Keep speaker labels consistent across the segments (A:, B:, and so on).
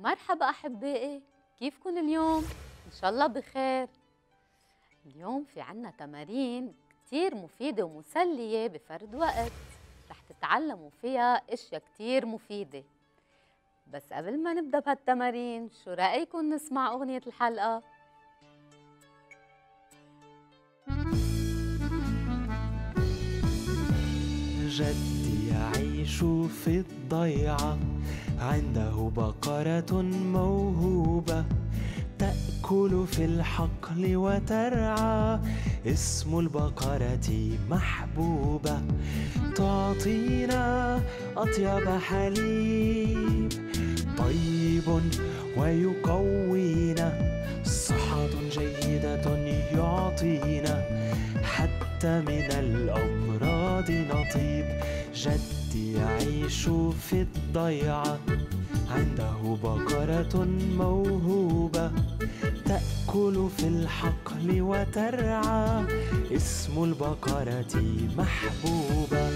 A: مرحبا أحبائي، كيفكن اليوم؟ إن شاء الله بخير. اليوم في عنا تمارين كتير مفيدة ومسلية بفرد وقت، رح تتعلموا فيها اشياء كتير مفيدة. بس قبل ما نبدأ بهالتمارين، شو رأيكم نسمع أغنية الحلقة؟
B: جدي يعيش في الضيعة، عنده بقرة موهوبة تأكل في الحقل وترعى، اسم البقرة محبوبة، تعطينا أطيب حليب طيب ويقوينا، صحة جيدة يعطينا، حتى من الأمراض نطيب. جدي يعيش في الضيعة، عنده بقرة موهوبة تأكل في الحقل وترعى، اسم البقرة محبوبة.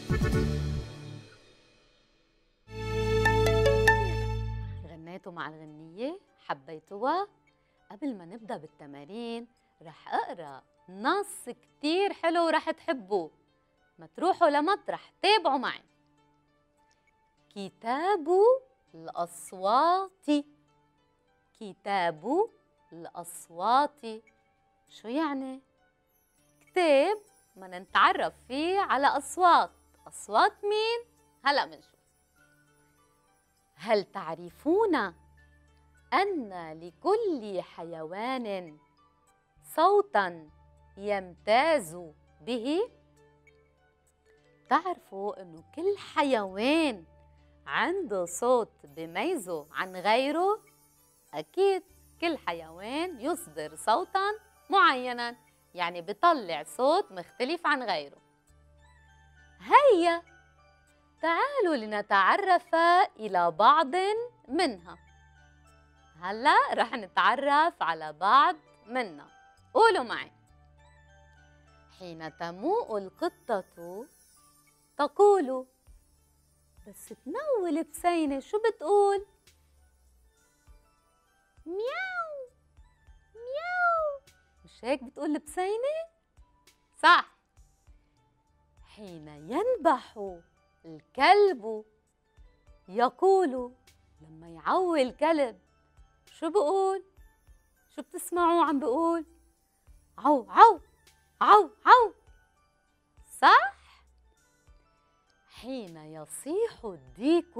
A: غنيتوا مع الغنية؟ حبيتوها؟ قبل ما نبدأ بالتمارين رح أقرأ نص كتير حلو ورح تحبوه. ما تروحوا لمطرح، تابعوا معي. كتاب الأصوات. كتاب الأصوات شو يعني؟ كتاب بدنا نتعرف فيه على أصوات. أصوات مين؟ هلأ منشوف. هل تعرفون أن لكل حيوان صوتاً يمتاز به؟ تعرفوا إنه كل حيوان عنده صوت بيميزه عن غيره؟ أكيد كل حيوان يصدر صوتاً معيناً، يعني بيطلع صوت مختلف عن غيره. هيا تعالوا لنتعرف إلى بعض منها. هلأ رح نتعرف على بعض منها. قولوا معي. حين تموء القطة تقول، بس تنول بسينة شو بتقول؟ مياو مياو، مش هيك بتقول بسينة؟ صح. حين ينبح الكلب يقول، لما يعوي الكلب شو بقول؟ شو بتسمعوه عم بقول؟ عو عو عو عو، صح؟ حين يصيح الديك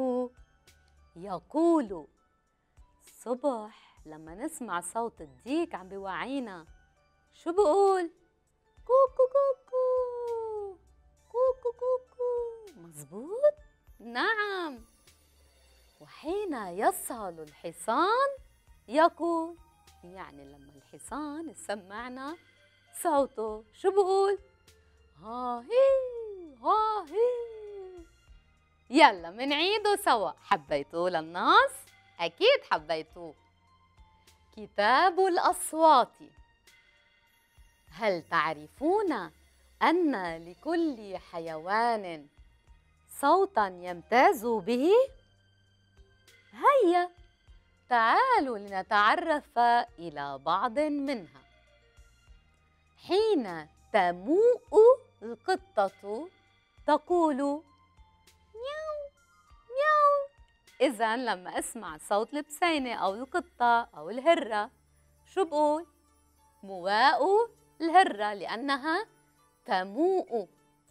A: يقول، الصبح لما نسمع صوت الديك عم بيوعينا شو بقول؟ كوكو كوكو كوكو كوكو، مزبوط؟ نعم. وحين يصهل الحصان يقول، يعني لما الحصان يسمعنا صوته شو بقول؟ ها هي ها هي. يلا منعيده سوا. حبيتوه للنص؟ أكيد حبيتوه. كتاب الأصوات. هل تعرفون أن لكل حيوان صوتاً يمتاز به؟ هيا تعالوا لنتعرف إلى بعض منها. حين تموء القطة تقول مياو مياو. إذن لما أسمع صوت البسينة أو القطة أو الهرة شو بقول؟ مواء الهرة لأنها تموء.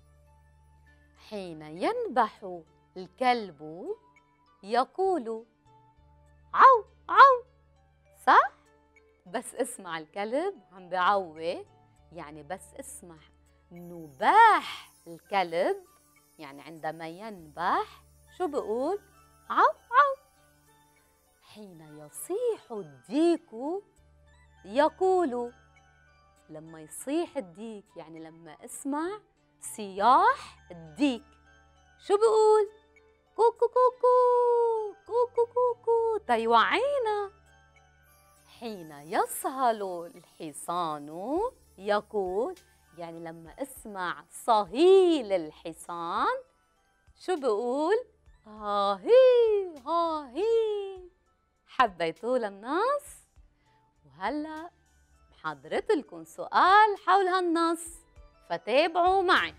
A: حين ينبح الكلب يقول عو عو، صح؟ بس اسمع الكلب عم بيعوي، يعني بس اسمع نباح الكلب، يعني عندما ينبح شو بقول؟ عو عو. حين يصيح الديك يقول، لما يصيح الديك يعني لما اسمع صياح الديك شو بقول؟ كوكو كوكو كوكو كوكو تيوعينا. حين يصهل الحصان يقول، يعني لما اسمع صهيل الحصان شو بقول؟ ها هي ها هي. حبيتوه للنص؟ وهلأ محضرت لكم سؤال حول هالنص، فتابعوا معي.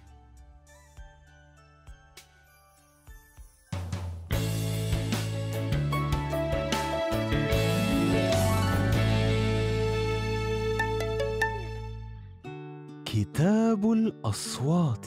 B: كتاب الأصوات.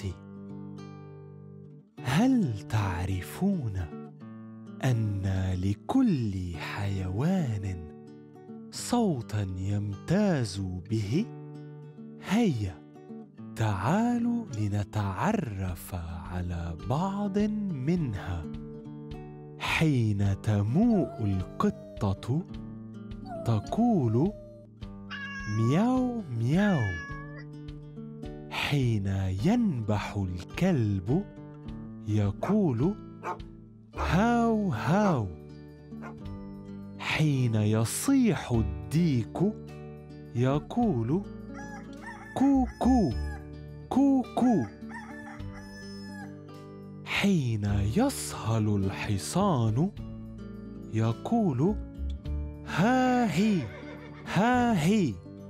B: هل تعرفون أن لكل حيوان صوتاً يمتاز به؟ هيا تعالوا لنتعرف على بعض منها. حين تموء القطة تقول مياو مياو. حين ينبح الكلب يقول هاو هاو. حين يصيح الديك يقول كو كو كو كو. حين يصهل الحصان يقول ها هي ها هي.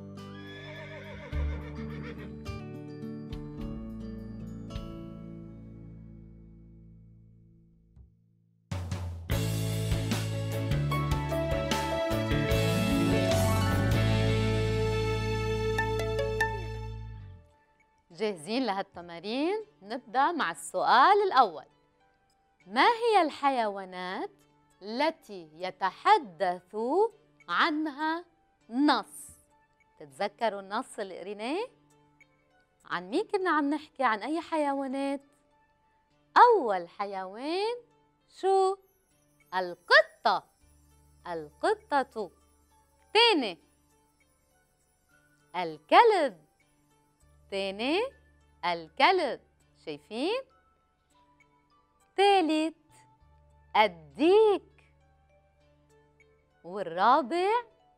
A: جاهزين لهالتمارين؟ نبدأ مع السؤال الأول. ما هي الحيوانات التي يتحدث عنها نص؟ تتذكروا النص اللي قريناه؟ عن مين كنا عم نحكي؟ عن أي حيوانات؟ أول حيوان شو؟ القطة. القطة. تاني الكلب. تاني الكلب. شايفين؟ تالت الديك. والرابع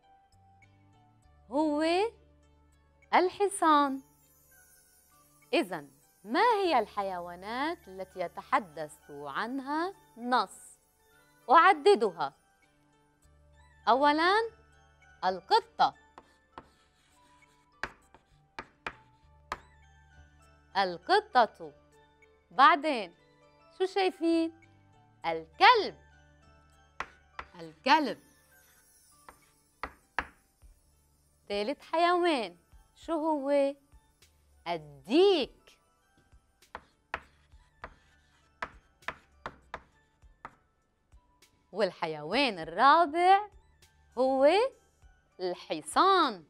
A: هو الحصان. إذن ما هي الحيوانات التي يتحدث عنها نص؟ أعددها. أولاً القطة. القطة. بعدين شو شايفين؟ الكلب. الكلب. ثالث حيوان شو هو؟ الديك. والحيوان الرابع هو الحصان.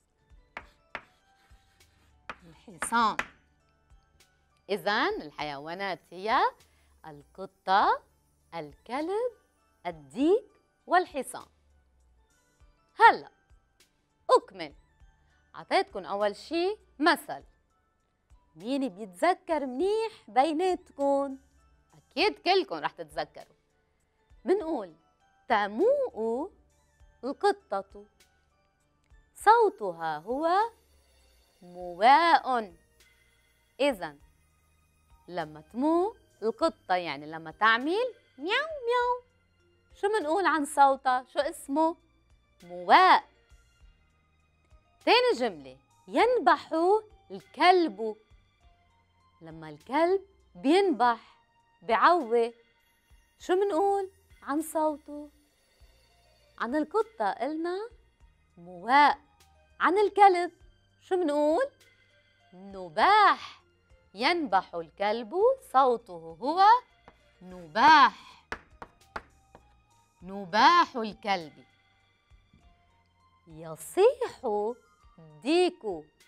A: الحصان. إذن الحيوانات هي القطة، الكلب، الديك، والحصان. هلأ أكمل. عطيتكن أول شي مثل. مين بيتذكر منيح بيناتكن؟ أكيد كلكن رح تتذكروا. منقول تموء القطة، صوتها هو مواء. إذن لما تموء القطة يعني لما تعمل مياو مياو، شو منقول عن صوتها؟ شو اسمه؟ مواء. تاني جملة ينبح الكلب. لما الكلب بينبح بعوي، شو منقول عن صوته؟ عن القطة قلنا مواء. عن الكلب شو منقول؟ نباح. ينبح الكلب صوته هو نباح. نباح الكلب. يصيح الديك.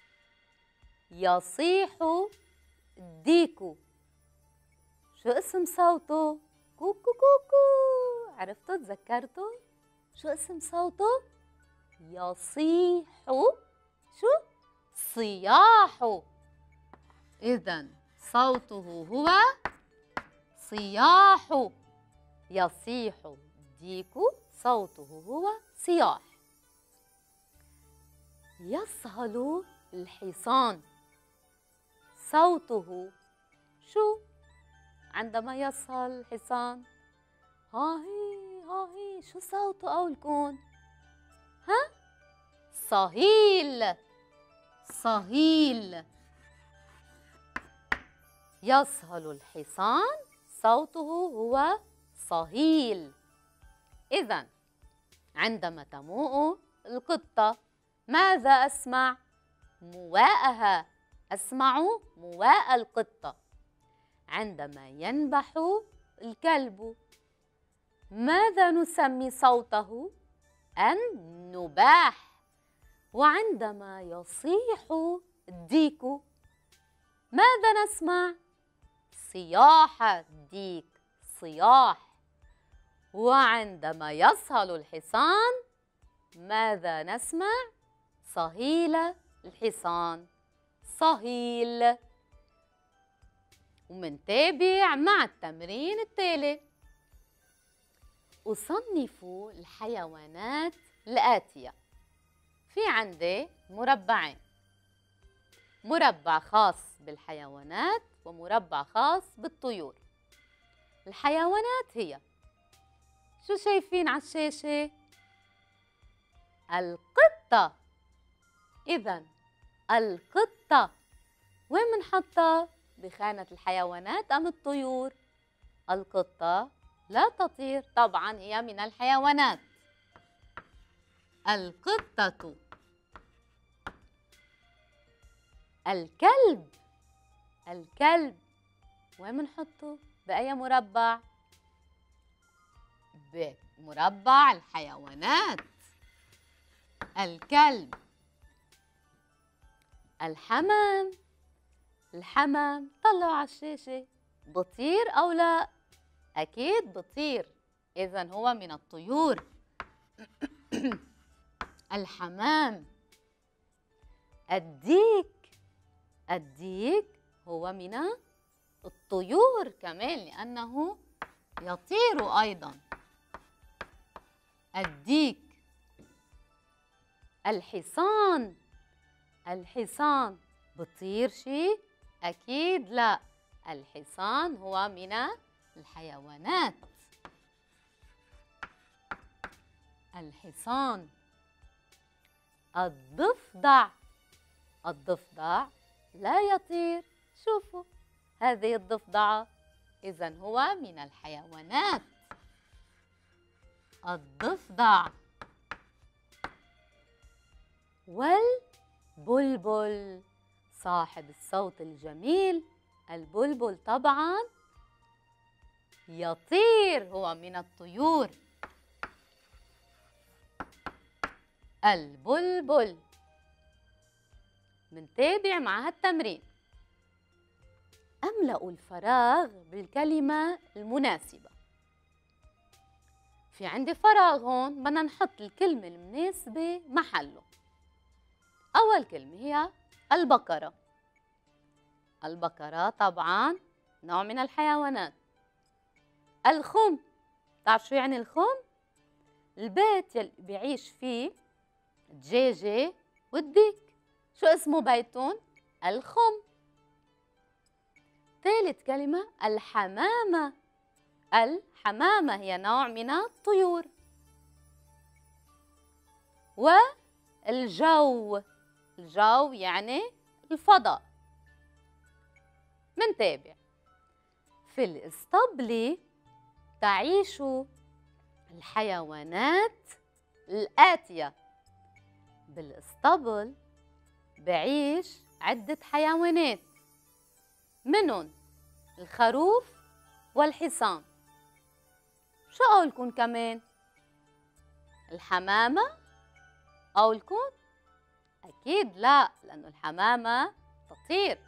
A: يصيح الديك. شو اسم صوته؟ كوكو كوكو. عرفتوا؟ تذكرتوا؟ شو اسم صوته؟ يصيح. شو؟ صياح. إذن صوته هو صياح. يصيح الديك صوته هو صياح. يصهل الحصان. صوته شو عندما يصهل الحصان؟ ها هي صاهي، شو صوته قولكن؟ ها؟ صهيل. صهيل. يصهل الحصان، صوته هو صهيل. إذن عندما تموء القطة ماذا أسمع؟ مواءها. أسمع مواء القطة. عندما ينبح الكلب ماذا نسمي صوته؟ النباح. وعندما يصيح الديك ماذا نسمع؟ صياح الديك، صياح. وعندما يصهل الحصان ماذا نسمع؟ صهيل الحصان، صهيل. ومنتابع مع التمرين التالي. أصنف الحيوانات الآتية. في عندي مربعين، مربع خاص بالحيوانات ومربع خاص بالطيور. الحيوانات هي شو شايفين على الشاشة؟ القطة. إذن القطة وين منحطها؟ بخانة الحيوانات أم الطيور؟ القطة لا تطير، طبعا هي من الحيوانات. القطة. الكلب. الكلب وين منحطه؟ بأي مربع؟ بمربع الحيوانات. الكلب. الحمام. الحمام طلعوا على الشاشة، بطير أو لا؟ أكيد بطير، إذن هو من الطيور. الحمام. الديك. الديك هو من الطيور كمان لأنه يطير أيضا. الديك. الحصان. الحصان بطير شي؟ أكيد لا، الحصان هو من الحيوانات. الحصان. الضفدع. الضفدع لا يطير، شوفوا هذه الضفدعة، إذن هو من الحيوانات. الضفدع. والبلبل صاحب الصوت الجميل. البلبل طبعا يطير، هو من الطيور. البلبل. منتابع مع هالتمرين. أملأ الفراغ بالكلمة المناسبة. في عندي فراغ هون، بدنا نحط الكلمة المناسبة محله. أول كلمة هي البقرة. البقرة طبعا نوع من الحيوانات. الخم، تعرف شو يعني الخم؟ البيت يلي بيعيش فيه الدجاجة والديك، شو اسمه بيتون؟ الخم. ثالث كلمة الحمامة. الحمامة هي نوع من الطيور. والجو. الجو يعني الفضاء. منتابع. في الإسطبل تعيش الحيوانات الآتية. بالإسطبل بعيش عدة حيوانات، منهم الخروف والحصان. شو قولكن كمان؟ الحمامة قولكن؟ أكيد لا، لأنه الحمامة تطير.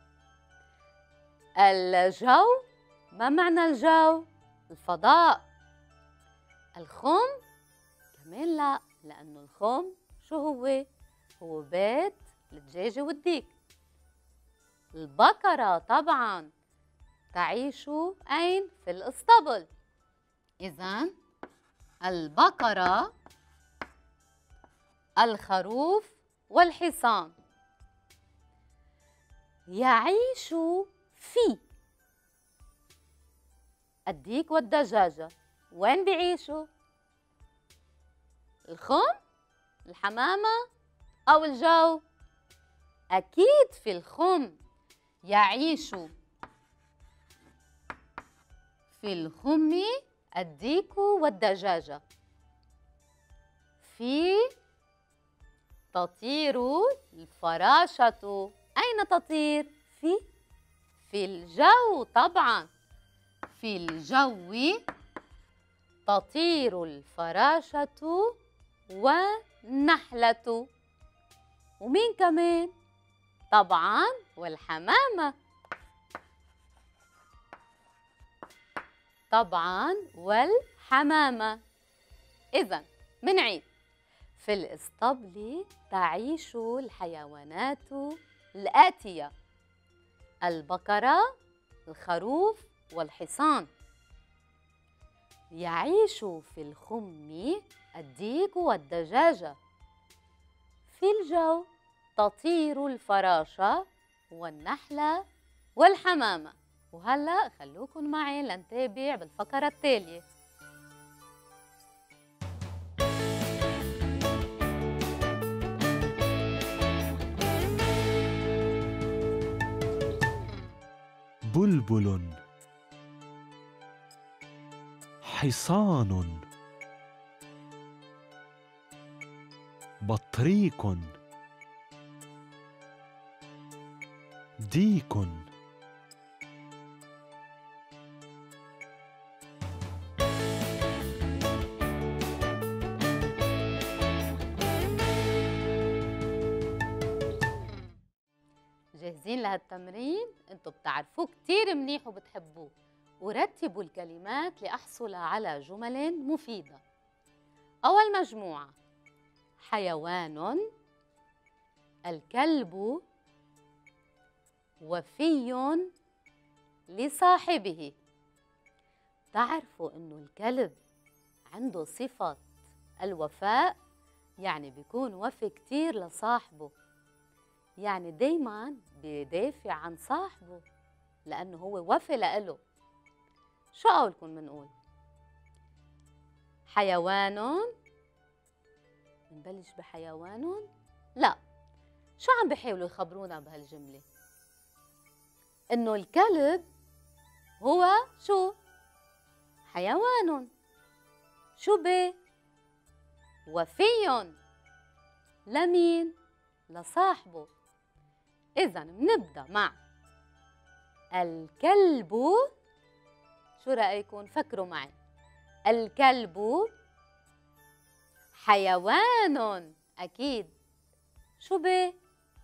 A: الجو، ما معنى الجو؟ الفضاء. الخم كمان لا، لأنه الخم شو هو؟ هو بيت الدجاجة والديك. البقرة طبعا تعيش أين؟ في الإسطبل. إذن البقرة، الخروف والحصان. يعيش في الديك والدجاجة، وين بيعيشوا؟ الخم؟ الحمامة؟ أو الجو؟ أكيد في الخم. يعيش في الخم الديك والدجاجة. في تطير الفراشة. أين تطير؟ في الجو طبعاً. في الجو تطير الفراشة والنحلة. ومين كمان؟ طبعاً والحمامة. طبعاً والحمامة. إذن منعيد: في الإسطبل تعيش الحيوانات الآتية: البقرة، الخروف، والحصان. يعيش في الخم الديك والدجاجة. في الجو تطير الفراشة والنحلة والحمامة. وهلأ خلوكن معي لنتابع بالفقرة التالية.
B: بلبل، حصان، بطريق، ديك.
A: جاهزين لهالتمرين؟ انتوا بتعرفوه كتير منيح وبتحبوه. ورتبوا الكلمات لأحصل على جمل مفيدة. أول مجموعة: حيوان، الكلب، وفي لصاحبه. تعرفوا إنه الكلب عنده صفة الوفاء، يعني بيكون وفي كتير لصاحبه، يعني دايماً بيدافع عن صاحبه لأنه هو وفي لإله. شو قولكم منقول؟ حيوان، منبلش بحيوان؟ لا، شو عم بيحاولوا يخبرونا بهالجملة؟ إنه الكلب هو شو؟ حيوان. شو بيه؟ وفي. لمين؟ لصاحبه. إذن بنبدأ مع الكلب. شو رأيكم؟ فكروا معي. الكلب حيوان أكيد. شو بيه؟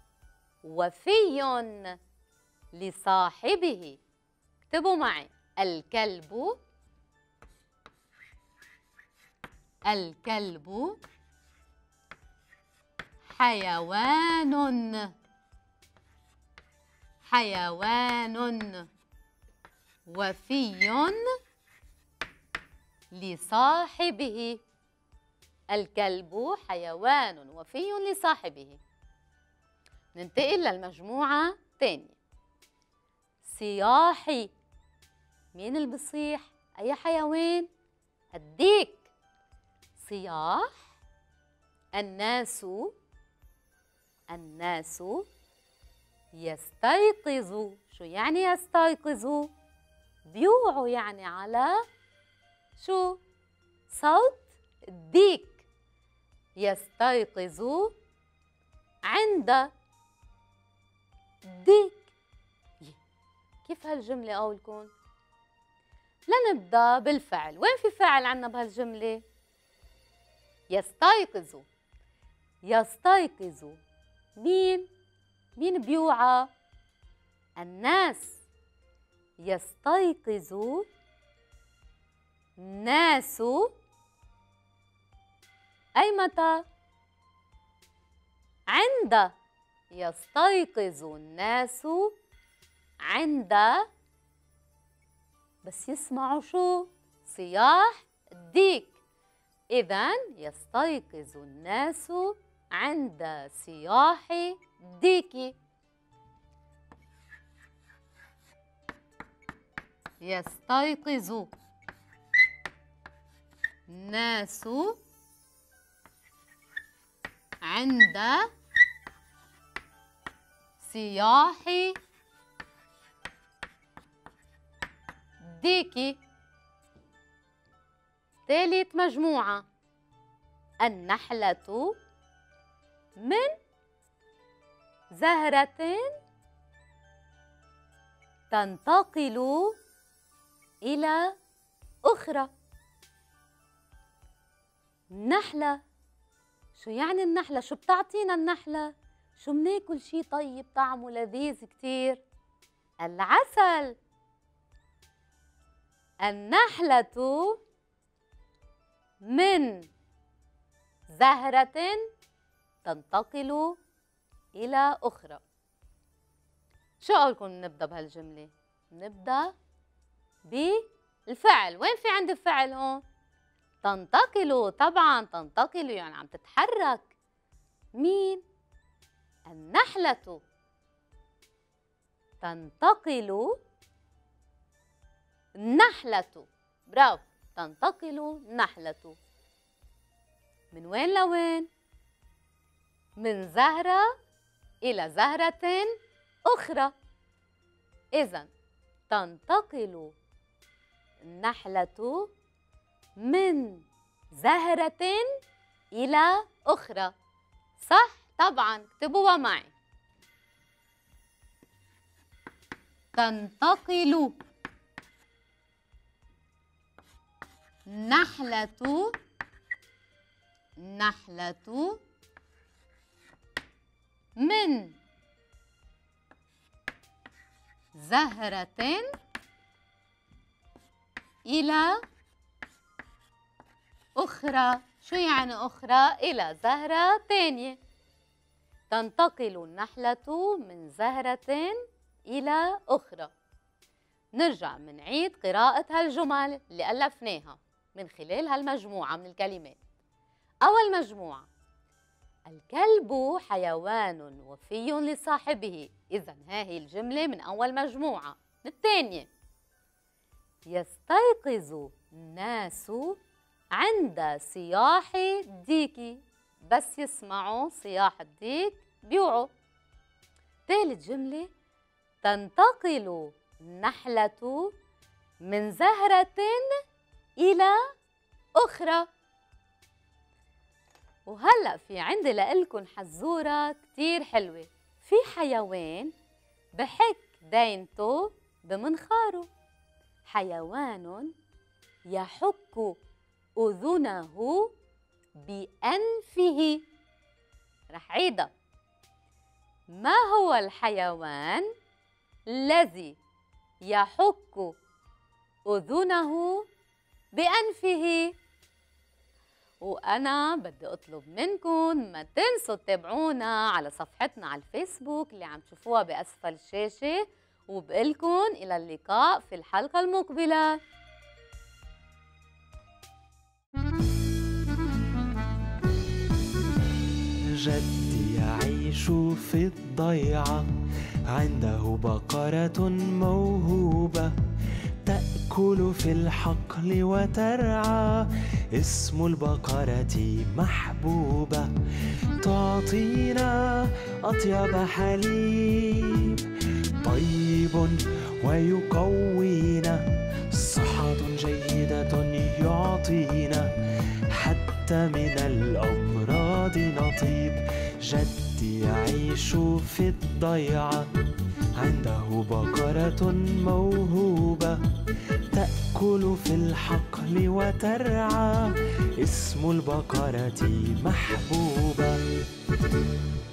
A: وفي لصاحبه. اكتبوا معي: الكلب حيوان وفي لصاحبه. الكلب حيوان وفي لصاحبه. ننتقل للمجموعة الثانية: صياحي. مين اللي بصيح؟ أي حيوان؟ الديك. صياح. الناس يستيقظوا. شو يعني يستيقظوا؟ بيوعوا يعني على شو؟ صوت الديك. يستيقظوا عند الديك. كيف هالجملة قولكم؟ لنبدأ بالفعل. وين في فاعل عنا بهالجملة؟ يستيقظوا. يستيقظوا مين بيوعى؟ الناس. يستيقظ الناس أي متى؟ عند. يستيقظ الناس عند بس يسمعوا شو؟ صياح الديك. إذن يستيقظ الناس عند صياح الديك. يستيقظ الناس عند صياح الديك. ثالث مجموعة، النحلة من زهرة تنتقل إلى أخرى. النحلة، شو يعني النحلة؟ شو بتعطينا النحلة؟ شو مناكل شي طيب طعمه لذيذ كتير؟ العسل. النحلة من زهرة تنتقل إلى أخرى. شو قولكم نبدأ بهالجملة؟ نبدأ بالفعل. وين في عندي الفعل هون؟ تنتقل. طبعا تنتقل يعني عم تتحرك. مين؟ النحلة تنتقل. النحلة، برافو، تنتقل النحلة من وين لوين؟ من زهرة إلى زهرة أخرى. إذن تنتقل النحلة من زهرة إلى أخرى. صح؟ طبعا، اكتبوها معي. تنتقل النحلة من زهرة إلى أخرى. شو يعني أخرى؟ إلى زهرة تانية. تنتقل النحلة من زهرة إلى أخرى. نرجع منعيد قراءة هالجمل اللي ألفناها من خلال هالمجموعة من الكلمات. أول مجموعة، الكلب حيوان وفي لصاحبه. إذن هاي الجملة من أول مجموعة. الثانية، يستيقظ الناس عند صياح الديك. بس يسمعوا صياح الديك بيوعوا. ثالث جملة، تنتقل النحلة من زهرة إلى أخرى. وهلأ في عندي لإلكن حزورة كتير حلوة. في حيوان بحك دينته بمنخاره. حيوان يحك أذنه بأنفه. رح عيدها. ما هو الحيوان الذي يحك أذنه بأنفه؟ وأنا بدي أطلب منكم ما تنسوا تتابعونا على صفحتنا على الفيسبوك اللي عم تشوفوها بأسفل الشاشة. وبقلكن إلى اللقاء في الحلقة المقبلة.
B: جدي يعيش في الضيعة، عنده بقرة موهوبة تأكل في الحقل وترعى. اسم البقرة محبوبة، تعطينا أطيب حليب طيب ويقوينا. صحة جيدة يعطينا، حتى من الأمراض نطيب. جدي يعيش في الضيعة، عنده بقرة موهوبة تأكل في الحقل وترعى. اسم البقرة محبوبة.